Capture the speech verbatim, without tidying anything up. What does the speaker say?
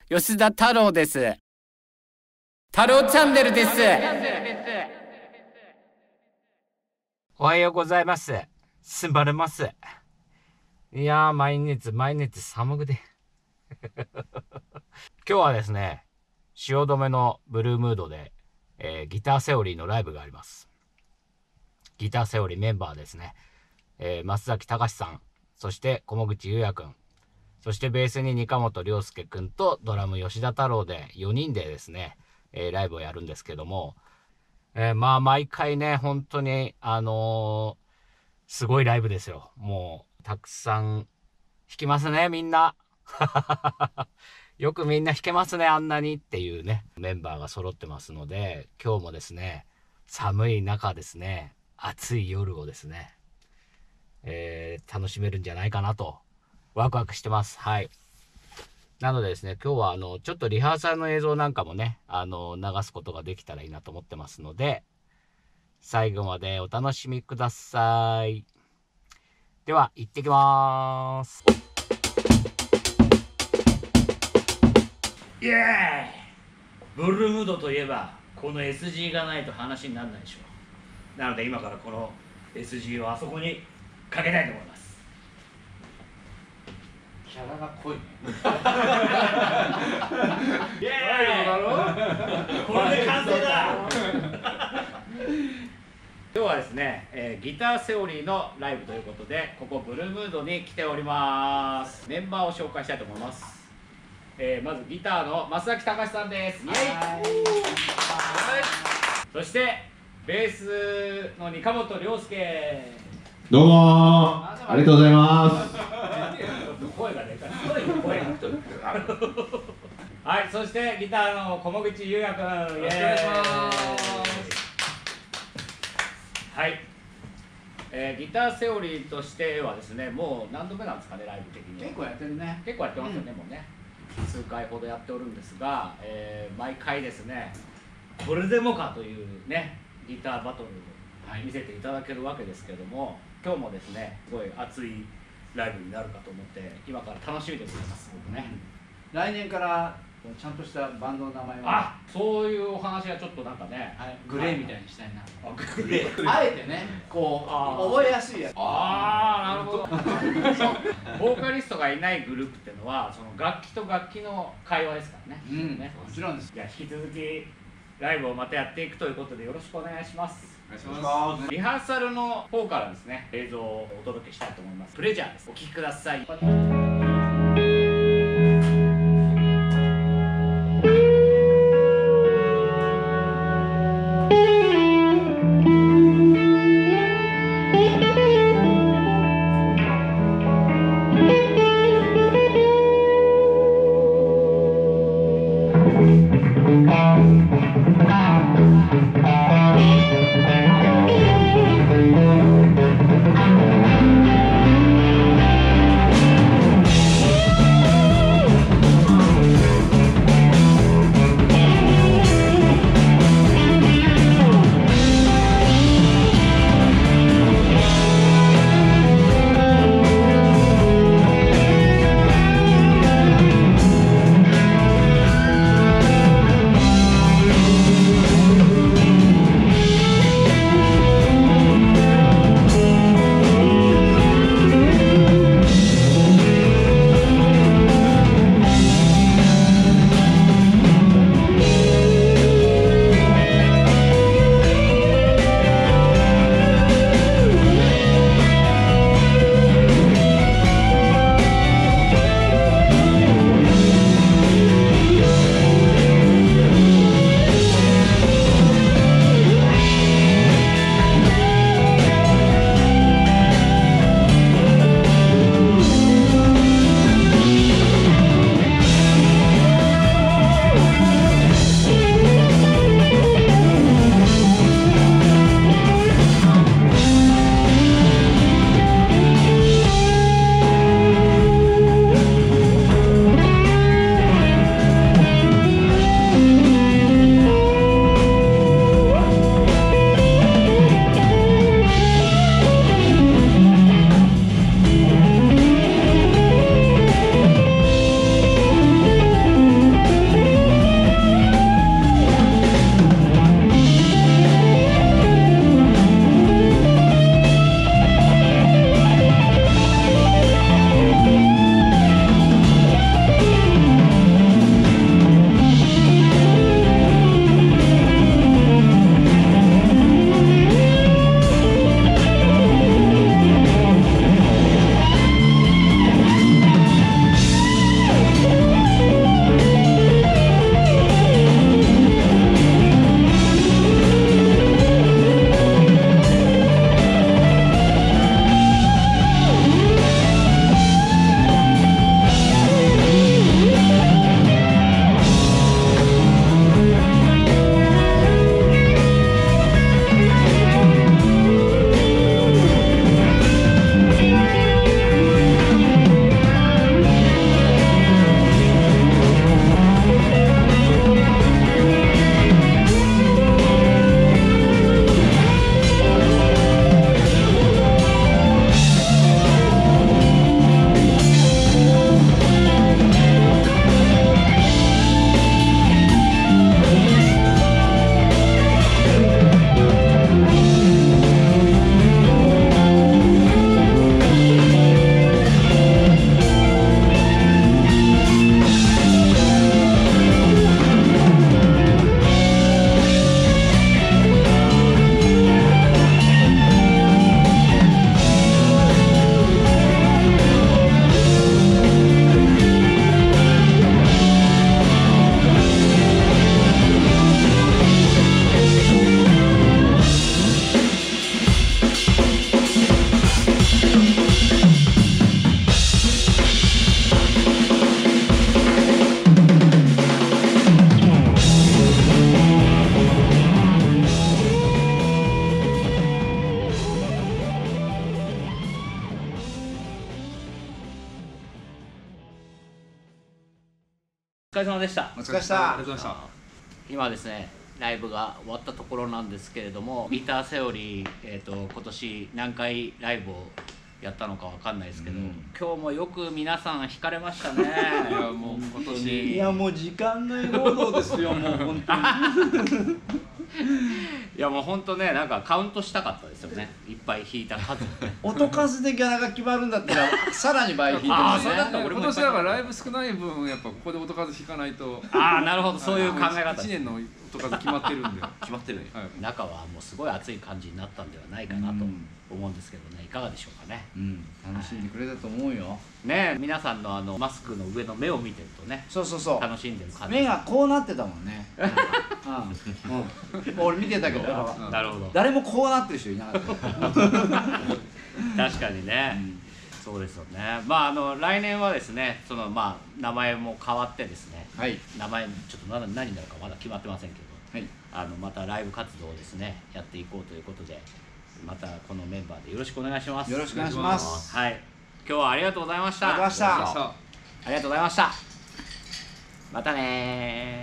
吉田太郎です。太郎チャンネルです。 おはようございます。すんばれます。いやー、毎日毎日寒くて今日はですね、汐留のブルームードで、えー、ギターセオリーのライブがあります。ギターセオリーメンバーですね、えー、松崎隆さん、そして小口優也くん、そしてベースに二本亮介くんとドラム吉田太郎でよにんでですね、えー、ライブをやるんですけども、えー、まあ毎回ね、本当にあのー、すごいライブですよ。もうたくさん弾きますね、みんなよくみんな弾けますね、あんなにっていうねメンバーが揃ってますので、今日もですね、寒い中ですね、暑い夜をですね、えー、楽しめるんじゃないかなとワクワクしてます。はい。なのでですね、今日はあのちょっとリハーサルの映像なんかもね、あの流すことができたらいいなと思ってますので、最後までお楽しみください。では行ってきます。 イエーイ。ブルームードといえばこの エスジー がないと話にならないでしょう。なので今からこの エスジー をあそこにかけたいと思います。 キャラが濃いねイエーイこれで完成だ今日はですね、えー、ギターセオリーのライブということで、ここブルームードに来ております。メンバーを紹介したいと思います。えー、まずギターの松崎隆さんです。イエイ。そしてベースの二本亮介。 どうもー、ありがとうございます。 声がでかい。声がはい、そしてギターの小口優也くん。よろしくお願いします。はい、えー、ギターセオリーとしてはですね、もう何度目なんですかね、ライブ的には。 結構やってるね。 結構やってますよね、うん、もうね。数回ほどやっておるんですが、えー、毎回ですね、これでもかというね、ギターバトルを見せていただけるわけですけども、今日もですね、すごい熱いライブになるかと思って、今から楽しみでございます、僕ね。 うん、来年からちゃんとしたバンドの名前を、 あ、そういうお話はちょっとなんかね、 はい、グレーみたいにしたいな。 あ、グレー。 あえてね、こう覚えやすいやつ。 ああ、なるほど。ボーカリストがいないグループっていうのは、その楽器と楽器の会話ですからね。 うん、 ね、 もちろんです。 じゃあ引き続きライブをまたやっていくということでよろしくお願いします。 お願いします。 リハーサルの方からですね、映像をお届けしたいと思います。プレジャーです。お聴きください。 お疲れ様でした。 お疲れ様でした。 ありがとうございま今ですねライブが終わったところなんですけれども、ギターセオリー、えー、と今年何回ライブをやったのかわかんないですけど、うん、今日もよく皆さん弾かれましたね。 いやもう今年いやもう時間外労働ですよもう本当にいやもう本当ねなんかカウントしたかったですよね、いっぱい弾いた数をね音数でギャラが決まるんだったらさらに倍弾いてますね。 今年だからライブ少ない分やっぱここで音数弾かないと。 ああなるほど、そういう考え方。 いちねんの音数決まってるんで決まってる、はい、中はもうすごい熱い感じになったんではないかなと思うんですけどね、いかがでしょうかね。 うん、楽しんでくれたと思うよ。 ねえ皆さんのあのマスクの上の目を見てるとね、 そうそうそう、 楽しんでる感じ。 目がこうなってたもんね。うんうん、俺見てたけど、 なるほど。 誰もこうなってる人いなかった。 確かにね、うん、そうですよね。まああの来年はですね、そのまあ名前も変わってですね、はい、名前ちょっと何何になるかまだ決まってませんけど、はい、あのまたライブ活動をですねやっていこうということで、またこのメンバーでよろしくお願いします。 よろしくお願いします。 はい、今日はありがとうございました。 ありがとうございました。 ありがとうございました。またねー。